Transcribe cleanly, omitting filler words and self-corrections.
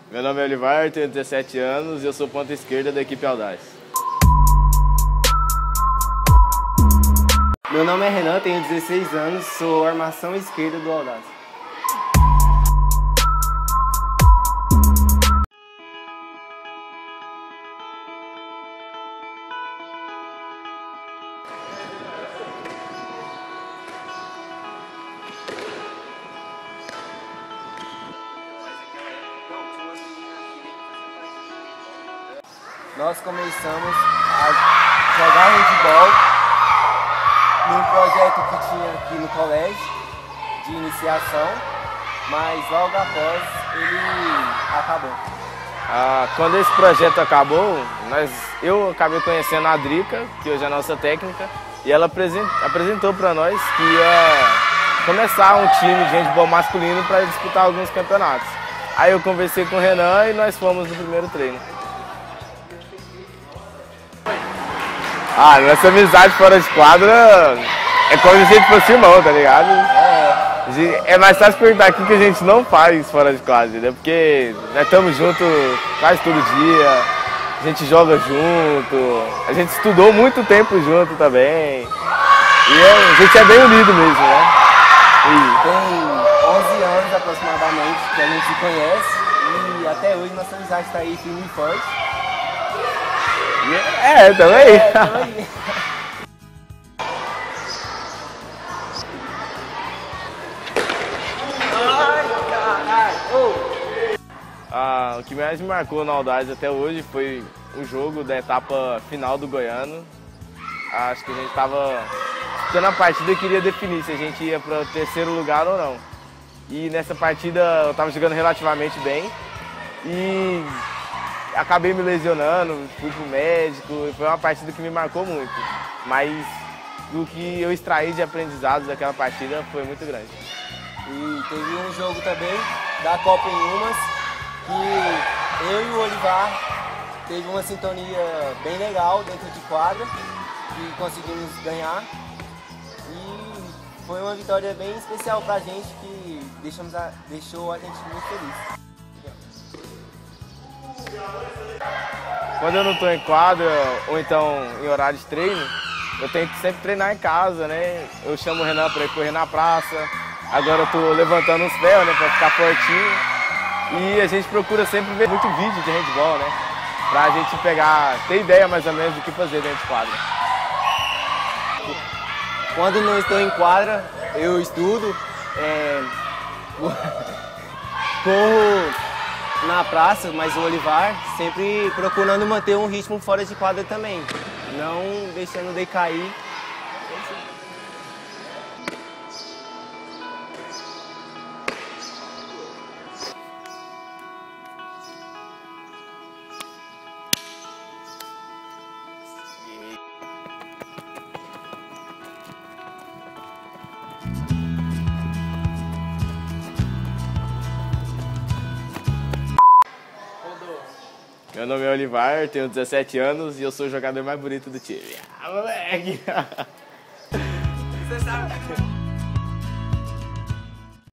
Meu nome é Olivar, tenho 17 anos e eu sou ponta esquerda da equipe Audaz. Meu nome é Renan, tenho 16 anos, sou armação esquerda do Audaz. Nós começamos a jogar handebol num projeto que tinha aqui no colégio, de iniciação, mas logo após ele acabou. Quando esse projeto acabou, eu acabei conhecendo a Drica, que hoje é a nossa técnica, e ela apresentou para nós que ia começar um time de handebol masculino para disputar alguns campeonatos. Aí eu conversei com o Renan e nós fomos no primeiro treino. Nossa amizade fora de quadra é como se a gente fosse irmão, tá ligado? É mais fácil perguntar o que a gente não faz fora de quadra, né? Porque nós estamos juntos quase todo dia, a gente joga junto, a gente estudou muito tempo junto também. E a gente é bem unido mesmo, né? Tem 11 anos aproximadamente que a gente se conhece e até hoje nossa amizade está aí firme e forte. Também. O que mais me marcou na Audaz até hoje foi o jogo da etapa final do Goiano. Acho que a gente estava disputando a partida e queria definir se a gente ia para o terceiro lugar ou não. E nessa partida eu estava jogando relativamente bem e acabei me lesionando, fui pro médico, foi uma partida que me marcou muito. Mas do que eu extraí de aprendizados daquela partida foi muito grande. E teve um jogo também da Copa em Umas, que eu e o Olivar teve uma sintonia bem legal dentro de quadra, que conseguimos ganhar. E foi uma vitória bem especial pra gente, que deixou a gente muito feliz. Quando eu não estou em quadra ou então em horário de treino, eu tento sempre treinar em casa, né? Eu chamo o Renan para ir correr na praça. Agora eu estou levantando os pés, né, para ficar fortinho. E a gente procura sempre ver muito vídeo de handebol, né? Pra gente ter ideia mais ou menos do que fazer dentro de quadra. Quando não estou em quadra, eu estudo, corro na praça, mas o Olivar sempre procurando manter um ritmo fora de quadra também, não deixando decair. Meu nome é Olivar, tenho 17 anos e eu sou o jogador mais bonito do time. Moleque! Você sabe?